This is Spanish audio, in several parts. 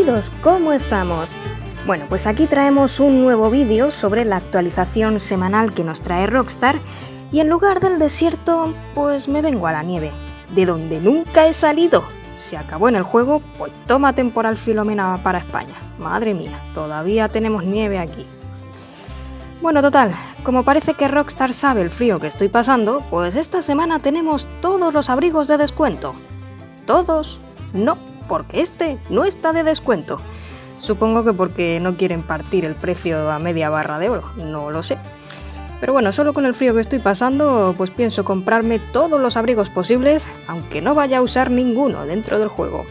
Chiquitos, ¿cómo estamos? Bueno, pues aquí traemos un nuevo vídeo sobre la actualización semanal que nos trae Rockstar y en lugar del desierto, pues me vengo a la nieve, de donde nunca he salido. Se acabó en el juego, pues toma temporal Filomena para España. Madre mía, todavía tenemos nieve aquí. Bueno, total, como parece que Rockstar sabe el frío que estoy pasando, pues esta semana tenemos todos los abrigos de descuento. ¿Todos? No, porque este no está de descuento. Supongo que porque no quieren partir el precio a media barra de oro, no lo sé. Pero bueno, solo con el frío que estoy pasando, pues pienso comprarme todos los abrigos posibles, aunque no vaya a usar ninguno dentro del juego.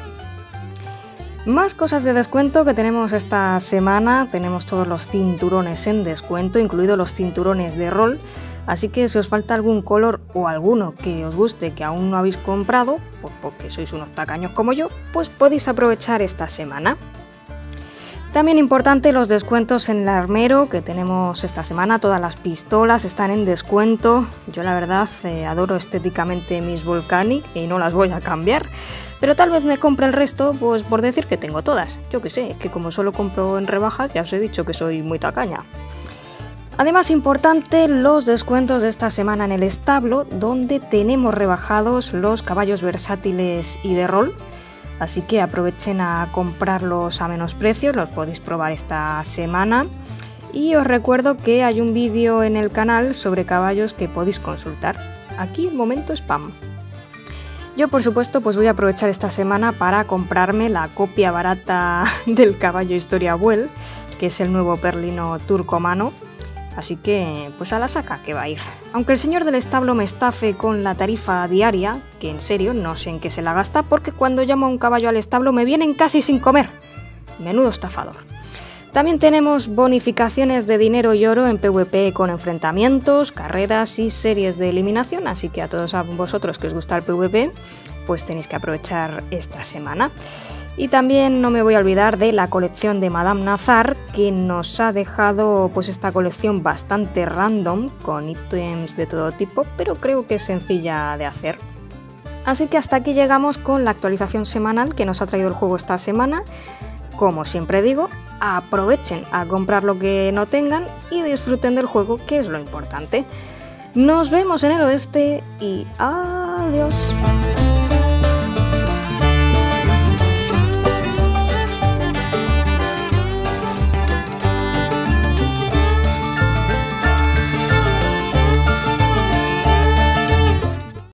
Más cosas de descuento que tenemos esta semana, tenemos todos los cinturones en descuento, incluidos los cinturones de rol, así que si os falta algún color o alguno que os guste que aún no habéis comprado, pues porque sois unos tacaños como yo, pues podéis aprovechar esta semana. También importante los descuentos en el armero que tenemos esta semana, todas las pistolas están en descuento. Yo la verdad adoro estéticamente mis Volcanic y no las voy a cambiar, pero tal vez me compre el resto pues por decir que tengo todas. Yo que sé, es que como solo compro en rebajas ya os he dicho que soy muy tacaña. Además importante los descuentos de esta semana en el establo, donde tenemos rebajados los caballos versátiles y de rol. Así que aprovechen a comprarlos a menos precios, los podéis probar esta semana. Y os recuerdo que hay un vídeo en el canal sobre caballos que podéis consultar. Aquí el momento spam. Yo por supuesto pues voy a aprovechar esta semana para comprarme la copia barata del caballo Historia Buell, que es el nuevo perlino turcomano. Así que, pues a la saca que va a ir. Aunque el señor del establo me estafe con la tarifa diaria, que en serio no sé en qué se la gasta, porque cuando llamo a un caballo al establo me vienen casi sin comer. Menudo estafador. También tenemos bonificaciones de dinero y oro en PvP con enfrentamientos, carreras y series de eliminación, así que a todos vosotros que os gusta el PvP, pues tenéis que aprovechar esta semana. Y también no me voy a olvidar de la colección de Madame Nazar, que nos ha dejado pues esta colección bastante random, con ítems de todo tipo, pero creo que es sencilla de hacer. Así que hasta aquí llegamos con la actualización semanal que nos ha traído el juego esta semana. Como siempre digo, aprovechen a comprar lo que no tengan y disfruten del juego, que es lo importante. Nos vemos en el oeste y adiós.